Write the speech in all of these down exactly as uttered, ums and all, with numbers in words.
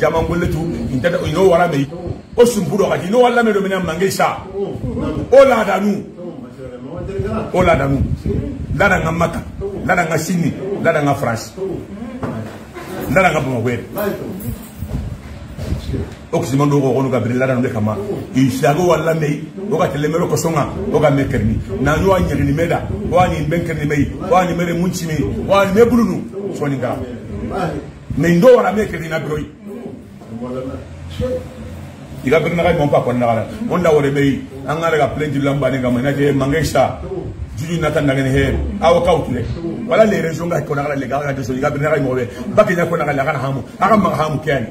jaman golle tu inta ino wara me o sumpuro kati no wala me do mena mangesa o la danu o la danu la da ngamaka la da ngasini la da nga France la da ngabo ngwe o kisimando ko onu gabriel la da ndo kama isago wala me o ka telemero ko songa o ga mekerni na yo anyiri ni meda o ani benkerni me o ani mere munchimi o ani mebulunu soni ga mais ndo wara mekerni na broy iga berna ga mon pa ko na gara onda wore be angara ga plein du lamba ne ga mana je mangesa juju nata ngene he aw kawtule wala les régions ga ko na gara le ga de so iga berna ga mo be bakki na ko na ga la ga hamu aga ma hamu kyani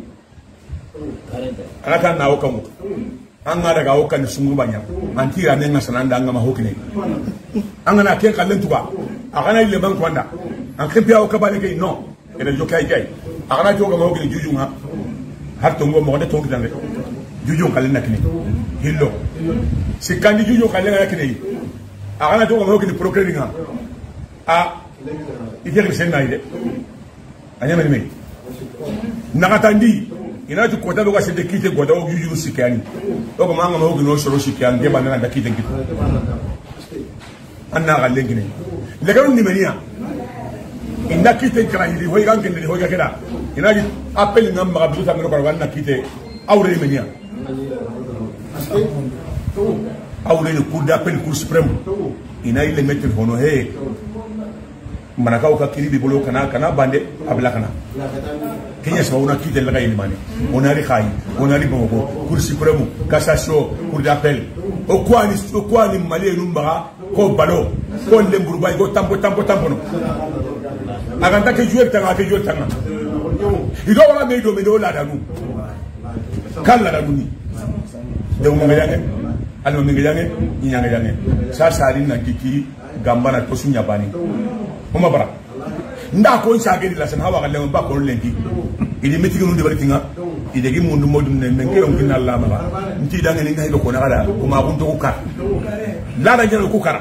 ala kan na wakamu angara ga wakan sungu banya antira ne ngasana ndanga ma hokine angana ke kallen tuba agana ile ban kwanda an khibiya o kabale ke no ene jo kay kay agana jo ga ma hokine juju nga har to ngo mo de to ngi juju kallen nakini hillo sikandi juju kallen nakini agana jo ga ma hokine procureur nga a ikere senna ide anyama ni me nakatandi ina tu kota be wase de kite goda o yuju sikani o ko manga mo gino shoro sikani de banana da kite kite anna ga lengine le garu ni mania inda kite kala ili hoy ga ngene hoy ga keda ina ji appel ngam ma bisu tamiro ko wanna kite awre mania awre ni cour d'appel cour suprême ina ile mettre hono he manaka o ka kiri bi bolo kana kana bande abla kana Kenya sa una kite la gaini mani on a ri khayi on a ri bongo cour suprême cassation cour d'appel o kwani o kwani mali numba ko balo ko lemburu bay go tampo tampo tampo no aganta ke jouer tanga ke jouer tanga ido wala me do me do la danu kala danu ni de mo ngayange almo mi ngayange ni nyanga yange sa sa ri na kiki gambana to sunya bani Oma bara nda ko nshageli la sana hawa galle ba ko lenki idi metigi mun de bari tinga idi gi mundu modum ne men ke on kinna Allah ma nti da ngani ngai ko na gala ko ma kun to ko kar la da jeno ko kar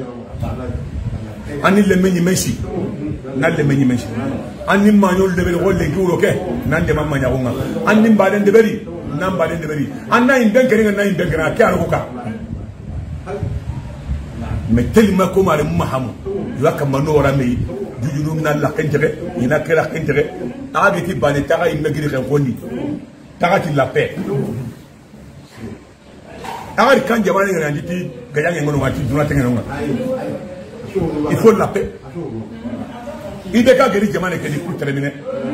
anil le menyi menshi nal le menyi menshi anim ma nyol de bari ko lenki wuro ke nan de mamma nyago nga anim ba den de bari nan ba den de bari anna in ben keringa na in ben kera ke ko kar me telima ko mare mahamu yaka manora me jujunum na la kentere ina kera kentere agiti bani taga imegiri khoni taga ti la paix agari kan jamani ngana nditi gayange ngono wati duna tengeno nga il faut la paix ide ka geri jamani ke di pour terminer